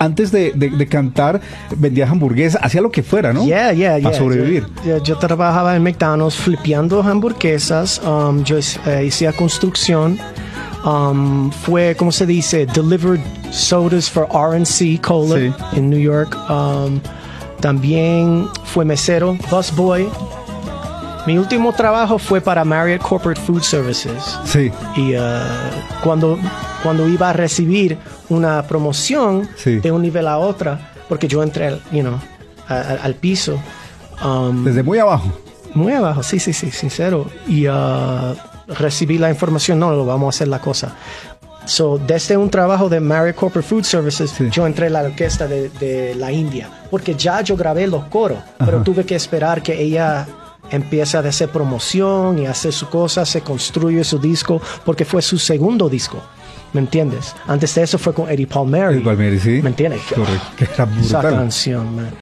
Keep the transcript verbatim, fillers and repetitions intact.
antes de, de, de cantar, vendías hamburguesas, hacía lo que fuera, ¿no? Yeah, yeah, yeah. Para sobrevivir. Yo, yo, yo trabajaba en McDonald's flipeando hamburguesas. Um, yo eh, hacía construcción. Um, fue, ¿cómo se dice? Delivered sodas for R and C Cola sí. en New York. Um, también fue mesero, busboy. Mi último trabajo fue para Marriott Corporate Food Services. Sí. Y uh, cuando, cuando iba a recibir una promoción sí. de un nivel a otro, porque yo entré, you know, a, a, al piso. Um, Desde muy abajo. Muy abajo, sí, sí, sí, sincero. Y uh, recibí la información, no, lo vamos a hacer la cosa. So, desde un trabajo de Marriott Corporate Food Services, sí. yo entré en la orquesta de, de la India, porque ya yo grabé los coros, Ajá. pero tuve que esperar que ella empiece a hacer promoción y hacer su cosa, se construye su disco, porque fue su segundo disco. ¿Me entiendes? Antes de eso fue con Eddie Palmieri. Eddie Palmieri, sí. ¿Me entiendes? Correcto. Que era brutal. Esa canción, man.